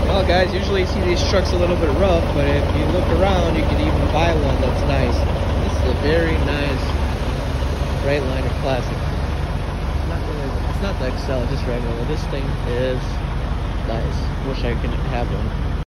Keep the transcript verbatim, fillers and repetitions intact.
Well guys, usually you see these trucks a little bit rough, but if you look around you can even buy one that's nice. This is a very nice Freightliner Classic. It's not really, it's not the X L, just regular. This thing is nice. Wish I could have one.